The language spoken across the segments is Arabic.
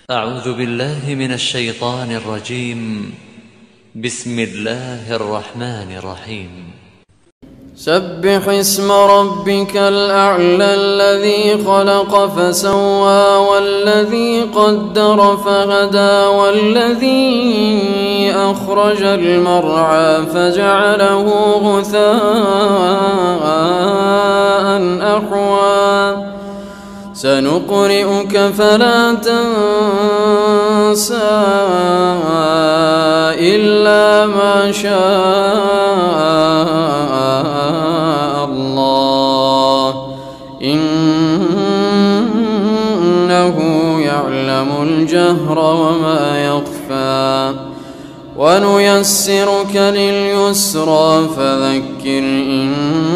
أعوذ بالله من الشيطان الرجيم. بسم الله الرحمن الرحيم. سبح اسم ربك الأعلى الذي خلق فسوى والذي قدر فهدى والذي أخرج المرعى فجعله غثاء أحوى سنقرئك فلا تنسى إلا ما شاء الله إنه يعلم الجهر وما يخفى ونيسرك لليسرى فذكر إن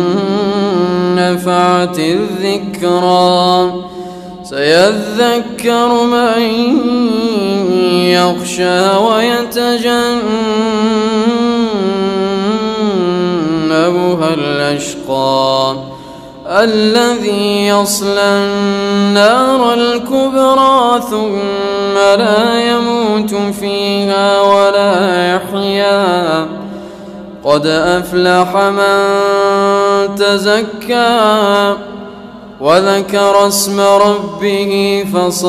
نفعت الذكرى سيذكر من يخشى ويتجنبها الأشقى الذي يصلى النار الكبرى ثم لا يموت فيها ولا يحيا قد أفلح من تزكى وذكر اسم ربه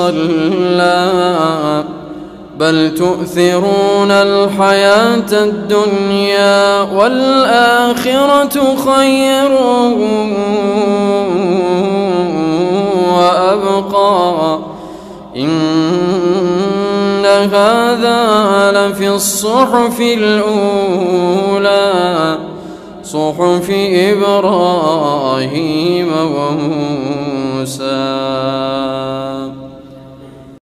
فصلى بل تؤثرون الحياة الدنيا والآخرة خير وأبقى إن هذا لفي الصحف الأولى صحف إبراهيم وموسى.